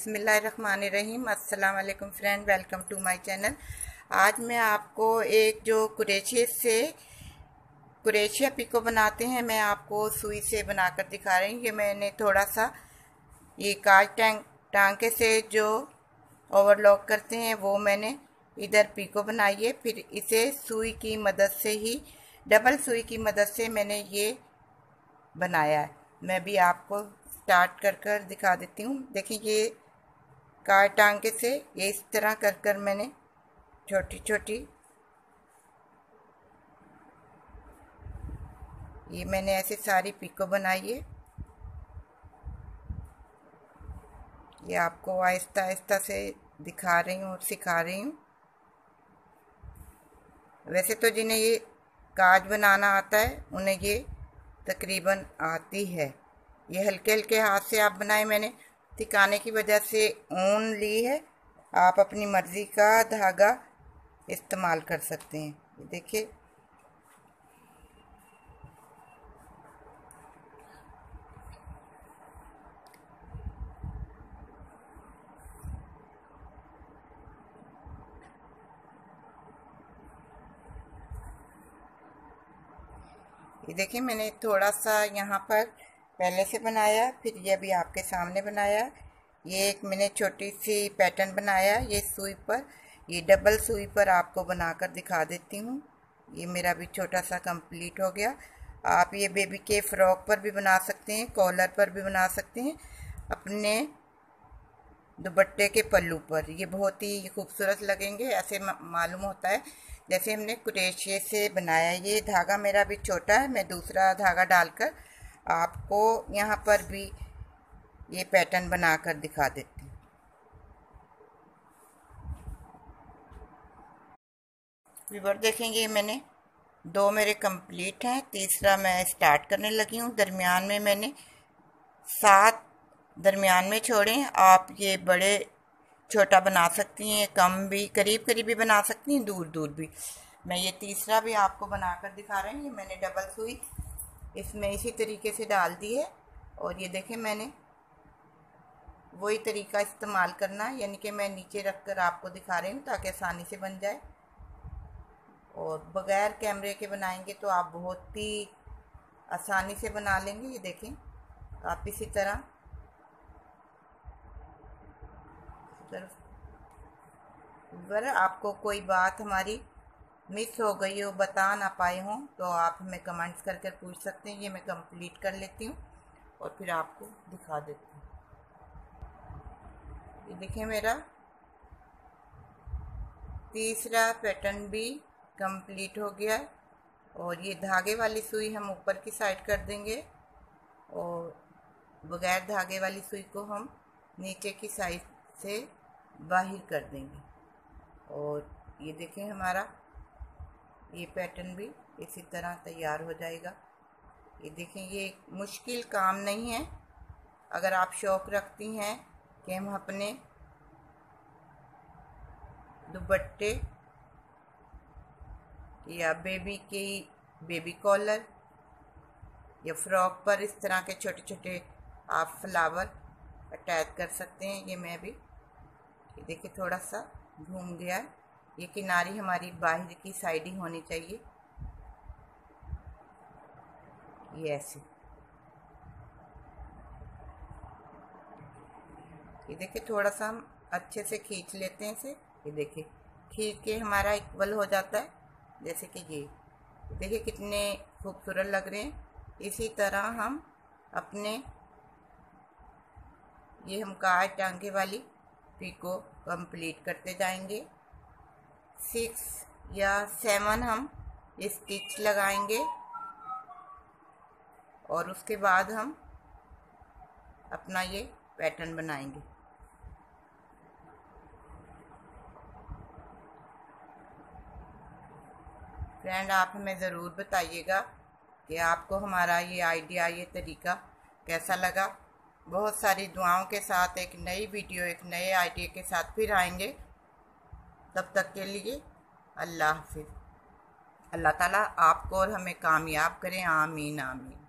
बिस्मिल्लाहिर्रहमानिर्रहीम। अस्सलाम वालेकुम friend, welcome to my channel. आज मैं आपको एक जो कुरेशिया पिको बनाते हैं, मैं आपको सुई से बनाकर दिखा रही हूँ। ये मैंने थोड़ा सा ये काज टांके से जो ओवरलॉक करते हैं वो मैंने इधर पिको बनाई है। फिर इसे सुई की मदद से ही, डबल सुई की मदद से मैंने ये बनाया है। मैं भी आपको स्टार्ट कर दिखा देती हूँ। देखिए, ये कार टांके से ये इस तरह कर मैंने छोटी छोटी ये मैंने ऐसे सारी पिको बनाई है। ये आपको आहिस्ता आहिस्ता से दिखा रही हूँ और सिखा रही हूँ। वैसे तो जिन्हें ये काज बनाना आता है उन्हें ये तकरीबन आती है। ये हल्के हल्के हाथ से आप बनाए। मैंने सिखाने की वजह से ऊन ली है। आप अपनी मर्ज़ी का धागा इस्तेमाल कर सकते हैं। देखिए, ये देखिए, मैंने थोड़ा सा यहाँ पर पहले से बनाया, फिर ये भी आपके सामने बनाया। ये एक मैंने छोटी सी पैटर्न बनाया ये सुई पर। ये डबल सुई पर आपको बनाकर दिखा देती हूँ। ये मेरा भी छोटा सा कंप्लीट हो गया। आप ये बेबी के फ्रॉक पर भी बना सकते हैं, कॉलर पर भी बना सकते हैं, अपने दुपट्टे के पल्लू पर। ये बहुत ही खूबसूरत लगेंगे। ऐसे मालूम होता है जैसे हमने कुरेशिये से बनाया। ये धागा मेरा भी छोटा है, मैं दूसरा धागा डालकर आपको यहाँ पर भी ये पैटर्न बनाकर दिखा देती हूँ। व्यूअर देखेंगे, मैंने दो मेरे कंप्लीट हैं, तीसरा मैं स्टार्ट करने लगी हूँ। दरमियान में मैंने 7 दरमियान में छोड़े। आप ये बड़े छोटा बना सकती हैं, कम भी, करीब करीब भी बना सकती हैं, दूर दूर भी। मैं ये तीसरा भी आपको बनाकर दिखा रही हूँ। ये मैंने डबल सुई इसमें इसी तरीके से डाल दी है। और ये देखें, मैंने वही तरीका इस्तेमाल करना है, यानी कि मैं नीचे रख कर आपको दिखा रही हूँ ताकि आसानी से बन जाए। और बग़ैर कैमरे के बनाएंगे तो आप बहुत ही आसानी से बना लेंगे। ये देखें, आप इसी तरह अगर आपको कोई बात हमारी मिस हो गई हो, बता ना पाए हों, तो आप हमें कमेंट्स करके पूछ सकते हैं। ये मैं कंप्लीट कर लेती हूँ और फिर आपको दिखा देती हूँ। ये देखिए, मेरा तीसरा पैटर्न भी कंप्लीट हो गया है। और ये धागे वाली सुई हम ऊपर की साइड कर देंगे और बगैर धागे वाली सुई को हम नीचे की साइड से बाहर कर देंगे। और ये देखें, हमारा ये पैटर्न भी इसी तरह तैयार हो जाएगा। ये देखें, ये मुश्किल काम नहीं है। अगर आप शौक़ रखती हैं कि हम अपने दुपट्टे या बेबी कॉलर या फ्रॉक पर इस तरह के छोटे छोटे आप फ्लावर अटैच कर सकते हैं। ये मैं भी, ये देखिए, थोड़ा सा घूम गया है। ये किनारी हमारी बाहर की साइड ही होनी चाहिए। ये ऐसे, ये देखिए, थोड़ा सा हम अच्छे से खींच लेते हैं इसे। ये देखिए, खींच के हमारा इक्वल हो जाता है। जैसे कि ये देखिए कितने खूबसूरत लग रहे हैं। इसी तरह हम अपने ये हम काज टांके वाली पिको कंप्लीट करते जाएंगे। 6 या 7 हम स्टिच लगाएंगे और उसके बाद हम अपना ये पैटर्न बनाएंगे। फ्रेंड, आप हमें ज़रूर बताइएगा कि आपको हमारा ये आइडिया, ये तरीका कैसा लगा। बहुत सारी दुआओं के साथ एक नई वीडियो, एक नए आइडिया के साथ फिर आएंगे। तब तक के लिए अल्लाह हाफिज़। अल्लाह ताला आपको और हमें कामयाब करें। आमीन आमीन।